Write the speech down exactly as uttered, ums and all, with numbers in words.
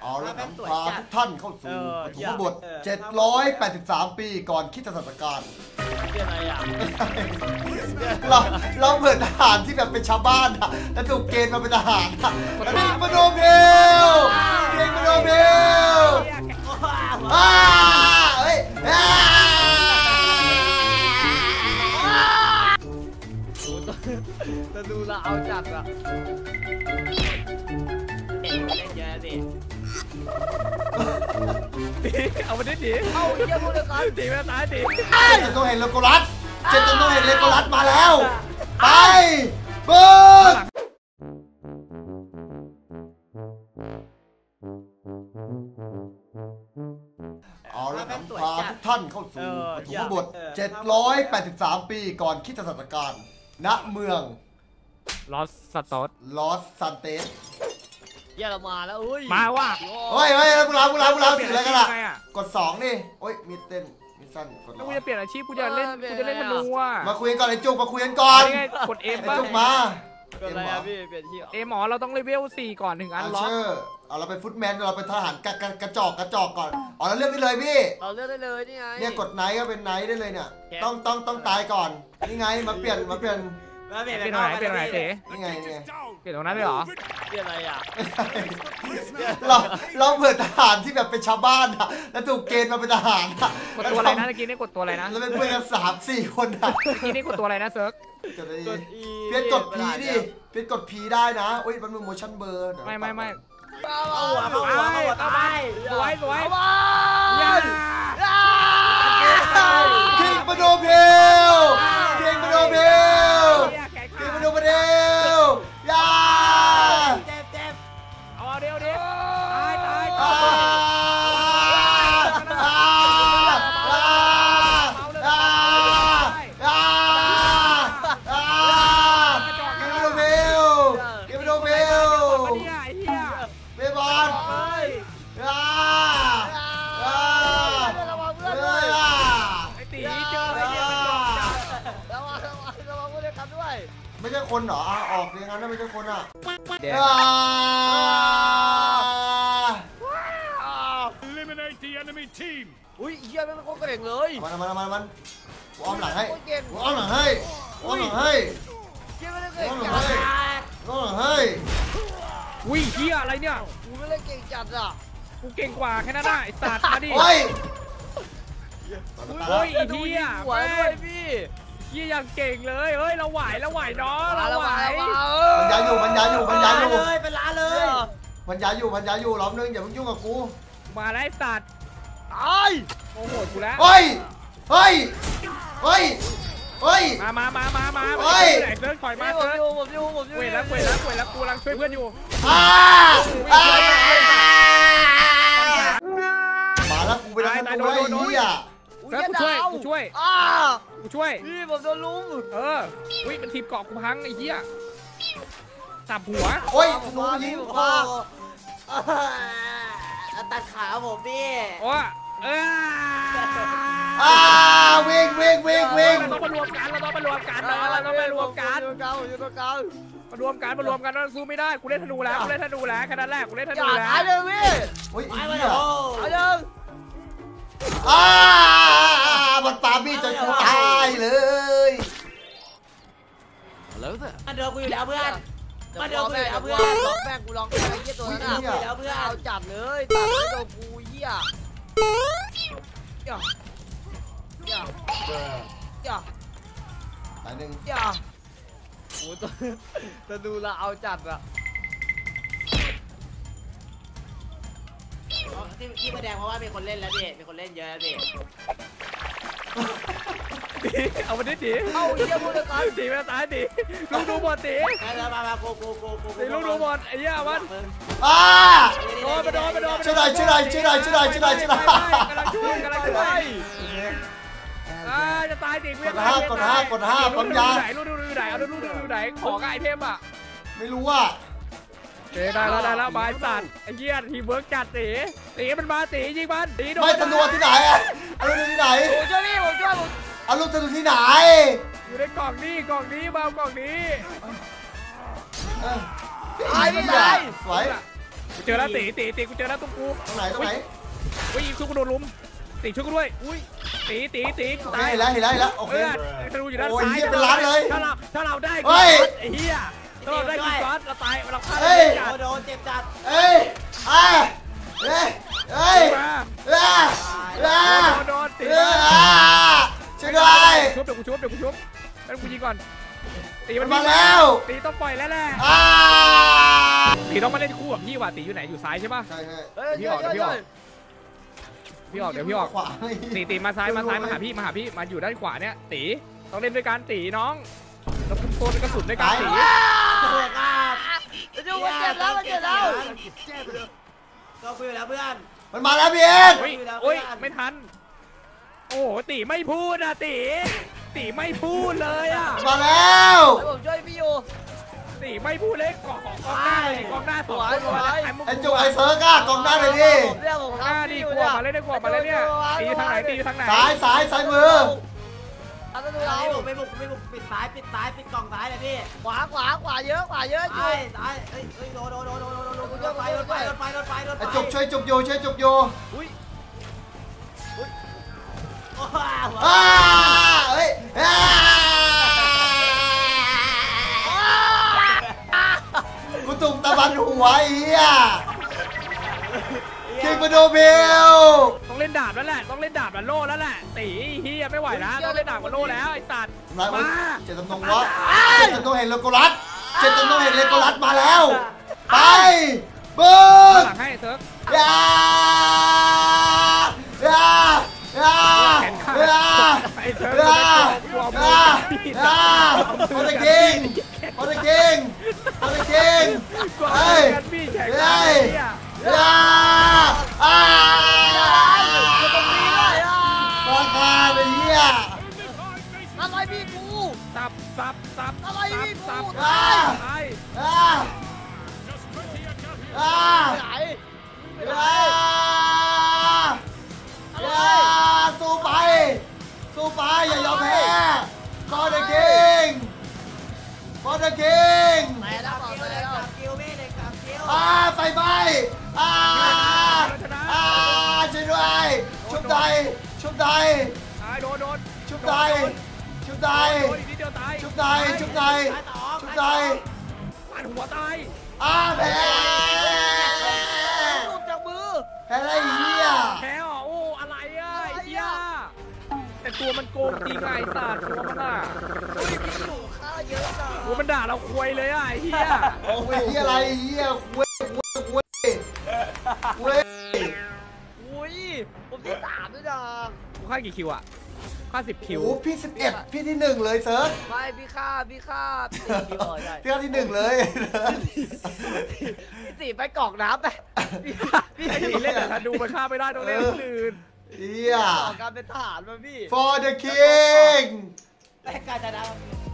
เอาละครับพาทุกท่านเข้าสู่ปฐมบทเจ็ดร้อยแปดสิบสามปีก่อนคริสตศักราชเป็นอะไรอ่ะเราเราเหมือนทหารที่แบบเป็นชาวบ้านอะแล้วถูกเกณฑ์มาเป็นทหารอะเก่งมาโดนเพลเก่งมาโดนเพลอ้าเฮ้ยจะดูเราเอาจัดอ่ะเล่นเล่นเยอะดิเอามาดิดิเอาเยอะพูดเลยกันดิมาตายดิเจนต้องเห็นเลโกลัสเจนต้องเห็นเลโกลัสมาแล้วไปเบิร์ดเอาละครับพาทุกท่านเข้าสู่ปฐมบทเจ็ดร้อยแปดสิบสามปีก่อนคริสตศักราชณเมืองลอสสตอสลอสซันเตสเยอะมาแล้วอุ้ยมาว่ะเฮ้ยเฮ้ยพวกเราพวกเราพวกเราถืออะไรกันล่ะกดสองนี่โอ้ยมีเต้นมีสั้นกดแล้วกูจะเปลี่ยนอาชีพกูจะเล่นกูจะเล่นมันรู้ว่ามาคุยกันก่อนไอ้จุกมาคุยกันก่อนกดเอ็มจุกมาเป็นอะไรอะพี่เป็นที่เอ็มหมอเราต้องเลเวลสี่ก่อนถึงอันล็อกเอาเราเป็นฟุตแมนเราเป็นทหารกระกระจอกกระจอกก่อนอ๋อเราเลือกได้เลยพี่เราเลือกได้เลยนี่ไงเนี่ยกดไนท์ก็เป็นไนท์ได้เลยเนี่ยต้องต้องต้องตายก่อนนี่ไงมาเปลี่ยนมาเปลี่ยนเปลี่ยนเปลี่ยนตรงไหนเปลี่ยนตรงไหนเจ๊นี่ไงนี่ไงเปลี่ยนตรงนั้นเลยเหรอเปลี่ยนอะไรอ่ะเราเราเหมือนทหารที่แบบเป็นชาวบ้านอะแล้วถูกเกณฑ์มาเป็นทหารอะกดตัวอะไรนะเมื่อกี้นี่กดตัวอะไรนะแล้วเป็นเพื่อนกันสามสี่คนอะเมื่อกี้นี่กดตัวอะไรนะเซิร์ฟกดอะไรเพี้ยนกดพีดิเพี้ยนกดพีได้นะโอ้ยมันเป็นโมชั่นเบอร์ไม่ไม่ไม่เอาหัวเอาหัวเอาหัวเอาไปสวยสวยยันเก่งมาโดนเพลเก่งมาโดนเพลเก่งมาโดนเพลยาเจ็บเจ็บเอาเดี๋ยวเดี๋ยวตายตายไม่ใช่คนเหรอออกอย่างนั้นไม่ใช่คนอ่ะเดี๋ยว Eliminate the enemy team อุ้ยเยี่ยมเป็นคนเก่งเลยมันมันมันมันอ้อมหลังให้อ้อมหลังให้อ้อมหลังให้เยี่ยมเป็นเก่งจัดอ้อมหลังให้อุ้ยเฮียอะไรเนี่ยกูไม่ได้เก่งจัดอ่ะกูเก่งกว่าแค่นั้นได้ไอ้สัตว์มาดิโอ้ยโอ้ยไอ้เฮียหัวด้วยพี่ยี่ยังเก่งเลยเฮ้ยเราไหวเราไหวน้องเราไหวมันยาอยู่มันยาอยู่มันยาอยู่เลยเป็นล้าเลยมันยาอยู่มันยาอยู่ล้อมนึงอย่าเพิ่งยุ่งกับกูมาไล่สัตว์ตายโอ้โหกูแล้วเฮ้ยเฮ้ยเฮ้ยเฮ้ยมามามามามาเฮ้ยไหนเซิร์ฟถอยมาเซิร์ฟผมอยู่ผมอยู่เวทแล้วเวทแล้วเวทแล้วกูกำลังช่วยเพื่อนอยู่มาแล้วกูไปแล้วกูไล่เหี้ยแล้วกูช่วยกูช่วยอ้ากูช่วยพี่ผมโดนลุมเออวิ่งเป็นทีมเกาะกูพังไอ้เหี้ยสับหัวโอ้ยลุมยิงคอตัดขาผมพี่โอ้เอออ่าวิ่งวิ่งวิ่งวิ่งเราต้องมารวมกันเราต้องมารวมกันนะเราต้องมารวมกันอยู่ตรงกลางอยู่ตรงกลางมารวมกันมารวมกันเราสู้ไม่ได้กูเล่นธนูแล้วกูเล่นธนูแล้วแค่นั้นแหละกูเล่นธนูแล้วตายเลยพี่โอ้ยอีเหี้ยตายเลยอ่ามันปาบี้จนกูตายเลยแล้วเถอะมาเดินกูอยู่แล้วเพื่อนมาเดินกูอยู่แล้วเพื่อนลองแม่งกูลองไอ้เหี้ยตัวนั้นอ่ะอยู่แล้วเพื่อนเอาจับเลยตัดไม่โดนกูเหี้ยย่าย่าย่าตายหนึ่งย่าโอ้ตัวจะดูละเอาจัดอ่ะที่ที่แสดงเพราะว่ามีคนเล่นแล้วดิมีคนเล่นเยอะแล้วดิเอามาดิดิเอาเยี่ยมพูดเลยกันดิมาตายดิลูกดูบอลดิมามามาโกโกโกโกลูกดูบอลไอ้เหี้ยมันอ่าโดนไปโดนไปโดนช่วยหน่อยช่วยหน่อยช่วยหน่อยช่วยหน่อยช่วยหน่อยช่วยหน่อยกำลังช่วยกำลังช่วยอ่าจะตายดิกดห้ากดห้ากดห้าปัญญาไหนลูกดูดูไหนเอาลูกดูดูไหนของไอเทมอ่ะไม่รู้ว่าได้แล้วได้แล้วบายสัตว์ไอ้เหี้ยทีเวิร์กจัดตีตีมันมาตียิงมันตีโดนไม่ธนูที่ไหนอะเอาลูกที่ไหนผมช่วยพี่ผมช่วยผมเอาลูกธนูที่ไหนอยู่ในกล่องนี้กล่องนี้มากล่องนี้ตายไม่ตายสวยเจอแล้วตีตีตีกูเจอแล้วตรงกูตรงไหนตรงไหนอุ้ยช่วยกูโดนลุมตีช่วยกูด้วยอุ้ยตีตีตีกูโอเคตายเห็นแล้วเห็นแล้วเห็นแล้วโอเคเออจะดูอยู่ด้านโอ้ยซ้ายเหี้ยเป็นล้านเลยถ้าเราถ้าเราได้เฮ้ยไอ้เหี้ยถ้าเราได้กินซอสเราตายเราฆ่าเฮ้ได้ยจัดโดนเจ็บจัดเอ้ยอ่าเอ้ยเอ้ยมาอ่าอ่าโดนโดนตีเอ้ยอ่าช่วยด้วยชุบเดี๋ยวกูชุบเดี๋ยวกูชุบแล้วกูยิงก่อนตีมัมัน นมาแล้วตีต้องปล่อยแล้วแหละอ่าตีต้องมาเล่นคู่กับพี่ว่ะตีอยู่ไหนอยู่ซ้ายใช่ป่ะใช่ใช่เฮ้ยพี่ออกพี่ออกพี่ออกเดี๋ยวพี่ออกขวาตีตีมาซ้ายมาซ้ายมาหาพี่มาหาพี่มาอยู่ด้านขวาเนี่ยตีต้องเล่นด้วยกันตีน้องเราคุมโซนกระสุนด้วยกันตีเจ็บครับเจ็บเจ็บแล้วเจ็บแล้วก็คุยแล้วเพื่อนมันมาแล้วพี่เอกโอ้ยโอ้ยไม่ทันโอ้โหตีไม่พูดอะตีตีไม่พูดเลยอะมาแล้วผมช่วยพี่อยู่ตีไม่พูดเลยกองกองหน้าเลยกองหน้าสองคนไอ้จุกไอ้เซิร์กอะกองหน้าเลยดิผมเนี่ยผมกองหน้าดิกลัวมาเลยได้กลัวมาเลยเนี่ยตีทางไหนตีทางไหนซ้ายซ้ายซ้ายมือเอาตัวเราไม่บุกไม่บุกปิดซ้ายปิดซ้ายปิดกล่องซ้ายเลยพี่ขวาขวาขวาเยอะขวาเยอะซ้ายซ้ายเฮ้ยเฮ้ยโดนโดนโดนโดนโดนโดนโดนไฟโดนไฟโดนไฟโดนไฟโดนไฟไอ้จุกช่วยจุกโยช่วยจุกโยอุ้ยอุ้ยอ้าเฮ้ยอ้ากูตุ่มตะบันหัวไอ้เหี้ยคิงมาโดเบลต้องเล่นดาบแล้วแหละต้องเล่นดาบแล้วโล่แล้วแหละตีเฮียไม่ไหวแล้วต้องเล่นดาบกับโล่แล้วไอ้สัตว์นายมาเจตจำนงวะเจตจำนงเห็นเลโกรัสเจตจำนงเห็นเลโกรัสมาแล้วไปบึ้ข้างงหลังให้เซิร์ฟยา ยา ยาแขนขาดยาไอ้เซิร์ฟยากลัวมืยาอพี่ยาพอตะกิงพอตะกิงพอตะกิงกลัวเฮ้ยกันพี่แข่งเฮ้ยเฮียยาอ่าจะตรงนี้เลยอ่ะปากกาไปเหี้ยอะไรพี่กูสับสับสับอะไรพี่สับกูสับตายตายอ่าอ่าไหนยาอะไรยาสู้ไป สู้ไป อย่ายอมแพ้ฟอร์เดอะคิงฟอร์เดอะคิงไหนแล้วบอกเลยแล้วคิวพี่เด็กกับคิวอ่าไฟไหม้อ่าอ่าช่วยด้วยชุบใดชุบใดตายโดนโดนชุบใดชุบใดโดนอีกนิดเดียวตายชุบใดชุบใดชุบใดปาดหัวตายอ่าแพ้หลุดจากมือแพ้ไรเหี้ยแพ้เหรอโอ้อะไรอ่ะไอ้เหี้ยแต่ตัวมันโกงจริงไงสัตว์ตัวมันอ่ะอุ้ยพี่หนูฆ่าเยอะจังตัวมันด่าเราควยเลยอ่ะไอ้เหี้ยโอ้ยเหี้ยอะไรเหี้ยเว้ยเว้ยเว้ยเว้ยอุ้ยผมที่สามด้วยนะกูฆ่ากี่คิวอ่ะฆ่าสิบคิวโอ้พี่สิบเอ็ดพี่ที่หนึ่งเลยเซิร์ฟไม่พี่ฆ่าพี่ฆ่าพี่สี่เลยได้พี่ที่หนึ่งเลยพี่สี่ไปกรอกน้ำไปพี่พี่ไอ้สี่ที่เล่เล่นนแต่ดูมันฆ่าไม่ได้ต้องเล่นคนอื่นเหี้ยกรอกการเป็นทหารมาพี่ for the king แต่การจะได้